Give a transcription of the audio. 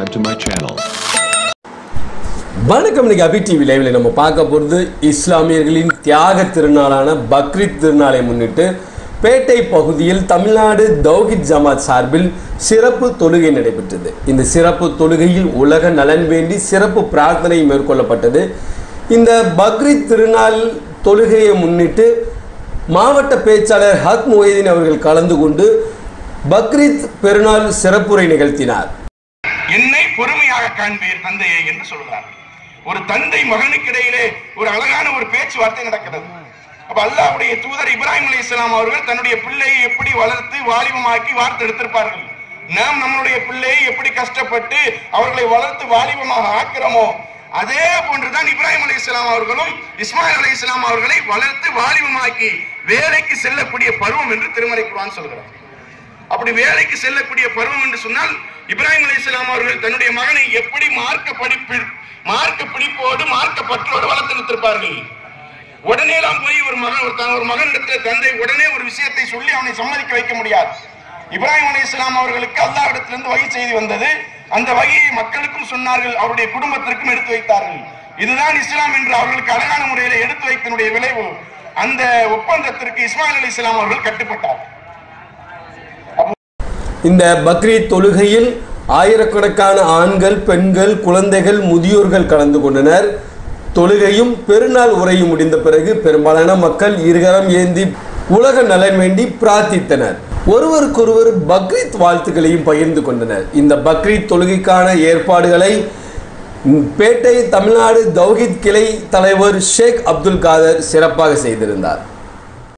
subscribe to my channel. வணக்கம். இன்னைக்கு அபி TV லைவ்ல நம்ம பார்க்க போகிறது இஸ்லாமியர்களின் தியாக திருநாளான பக்ரீத் திருநாளை முன்னிட்டு பேட்டை பகுதியில் தமிழ்நாடு தௌஹீத் ஜமாத் சார்பில் சிறப்பு தொழுகை நடைபெற்றது. இந்த சிறப்பு தொழுகையில் உலக நலன் வேண்டி சிறப்பு பிரார்த்தனை மேற்கொள்ளப்பட்டது. இந்த பக்ரீத் திருநாள் தொழுகையை முன்னிட்டு மாவட்ட பேச்சாளர் ஹக் முஹைதீன் அவர்கள் கலந்து கொண்டு பக்ரீத் பெருநாள் சிறப்புரை நிகழ்த்தினார். என்னை பொறுமையாக காண்பீர் தந்தையே என்று சொல்கிறார். ஒரு தந்தை மகனுக்கிடையிலே ஒரு அழகான ஒரு பேச்சுவார்த்தை நடக்கிறது. அப்ப அல்லாஹ்வுடைய தூதர் இப்ராஹிம் அலைஹிஸ்ஸலாம் அவர்கள் தன்னுடைய பிள்ளையை எப்படி வளர்த்து வாலிபமாக்கி வார்த்தெடுத்திருப்பார்கள். நாம் நம்மளுடைய பிள்ளையை எப்படி கஷ்டப்பட்டு அவர்களை வளர்த்து வாலிபமாக ஆக்கிறோமோ அதே போன்றுதான் இப்ராஹிம் அலைஹிஸ்ஸலாம் அவர்களும் இஸ்மாயில் அலைஹிஸ்ஸலாம் அவர்களை வளர்த்து வாலிபமாக்கி வேலைக்கு செல்லக்கூடிய பருவம் என்று திருமறை குர்ஆன் சொல்கிறார். அப்படி வேலைக்கு செல்லக்கூடிய பருவம் என்று சொன்னால் இப்ராஹிம் அலைஹிஸ்ஸலாம் அவர்கள் தன்னுடைய மகனை எப்படி மார்க்க பிடிப்போடு மார்க்க பற்றோடு வளர்த்தெடுத்திருப்பார்கள். உடனே எல்லாம் போய் ஒரு மகனிடத்தில் தந்தை உடனே ஒரு விஷயத்தை சொல்லி அவனை சம்மதிக்க வைக்க முடியாது. இப்ராஹிம் அலைஹிஸ்ஸலாம் அவர்களுக்கு அல்லாஹ்விடத்திலிருந்து வஹி செய்தி வந்தது. அந்த வஹியை மக்களுக்கும் சொன்னார்கள், அவருடைய குடும்பத்திற்கும் எடுத்து வைத்தார்கள். இதுதான் இஸ்லாம் என்று அவர்களுக்கு அழகான முறையில் எடுத்து வைத்தனுடைய விளைவு. அந்த ஒப்பந்தத்திற்கு இஸ்மாயில் அலைஹிஸ்ஸலாம் அவர்கள் கட்டுப்பட்டார். இந்த பக்ரீத் தொழுகையில் ஆயிரக்கணக்கான ஆண்கள், பெண்கள், குழந்தைகள், முதியோர்கள் கலந்து கொண்டனர். தொழுகையும் பெருநாள் உரையும் முடிந்த பிறகு பெரும்பாலான மக்கள் இருகரம் ஏந்தி உலக நலன் வேண்டி பிரார்த்தித்தனர். ஒருவருக்கொருவர் பக்ரீத் வாழ்த்துக்களையும் பகிர்ந்து கொண்டனர். இந்த பக்ரீத் தொழுகைக்கான ஏற்பாடுகளை பேட்டை தமிழ்நாடு தௌஹீத் கிளை தலைவர் ஷேக் அப்துல் காதர் சிறப்பாக செய்திருந்தார்.